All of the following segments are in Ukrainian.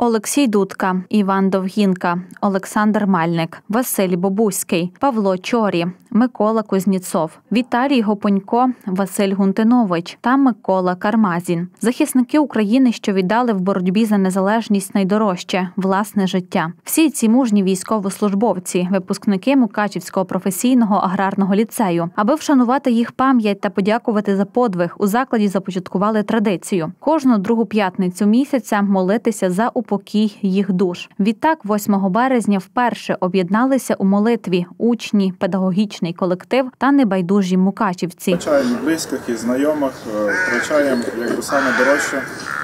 Олексій Дудка, Іван Довгінка, Олександр Мальник, Василь Бобуський, Павло Чорі, Микола Кузніцов, Віталій Гопонько, Василь Гунтинович та Микола Кармазін. Захисники України, що віддали в боротьбі за незалежність найдорожче – власне життя. Всі ці мужні військовослужбовці – випускники Мукачівського професійного аграрного ліцею. Аби вшанувати їх пам'ять та подякувати за подвиг, у закладі започаткували традицію – кожну другу п'ятницю місяця молитися за упокій їх душ. Відтак, 8 березня вперше об'єдналися у молитві учні, педагогічний колектив та небайдужі мукачівці. Втрачаємо близьких і знайомих, втрачаємо саме дорожче,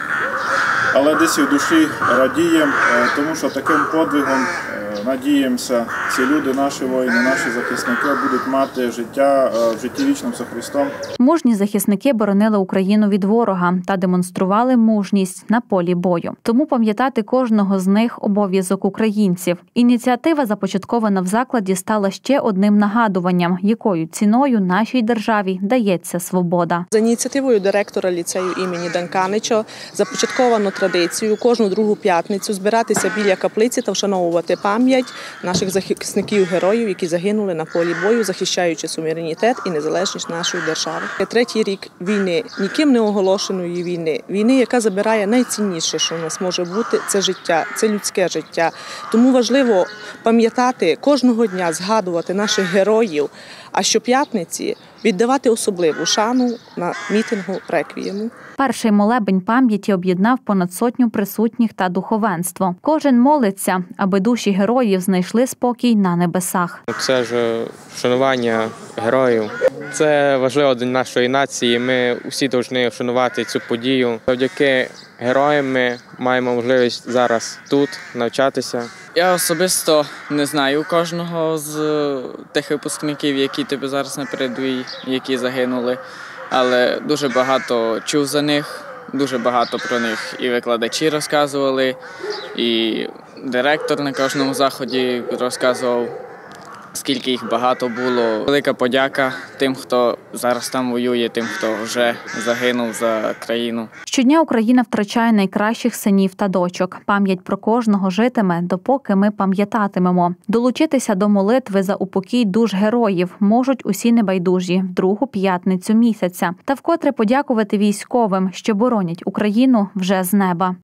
але десь і в душі радіємо, тому що таким подвигом, надіємося, ці люди, наші воїни, наші захисники будуть мати життя в житті вічному з Христом. Мужні захисники боронили Україну від ворога та демонстрували мужність на полі бою. Тому пам'ятати кожного з них – обов'язок українців. Ініціатива, започаткована в закладі, стала ще одним нагадуванням, якою ціною нашій державі дається свобода. За ініціативою директора ліцею імені Данканича започатковано традицію кожну другу п'ятницю збиратися біля каплиці та вшановувати пам'ять наших захисників-героїв, які загинули на полі бою, захищаючи суверенітет і незалежність нашої держави. Третій рік війни, ніким не оголошеної війни, яка забирає найцінніше, що у нас може бути – це життя, це людське життя. Тому важливо пам'ятати кожного дня, згадувати наших героїв, а щоп'ятниці віддавати особливу шану на мітингу реквієму. Перший молебень пам'яті об'єднав понад сотню присутніх та духовенство. Кожен молиться, аби душі героїв знайшли спокій на небесах. Це ж вшанування героїв. Це важливо для нашої нації. Ми всі повинні вшанувати цю подію. Завдяки героям ми маємо можливість зараз тут навчатися. Я особисто не знаю кожного з тих випускників, які тебе зараз на передовій, які загинули, але дуже багато чув за них, дуже багато про них і викладачі розказували, і директор на кожному заході розказував, скільки їх багато було. Велика подяка тим, хто зараз там воює, тим, хто вже загинув за країну. Щодня Україна втрачає найкращих синів та дочок. Пам'ять про кожного житиме, допоки ми пам'ятатимемо. Долучитися до молитви за упокій душ героїв можуть усі небайдужі в другу п'ятницю місяця. Та вкотре подякувати військовим, що боронять Україну вже з неба.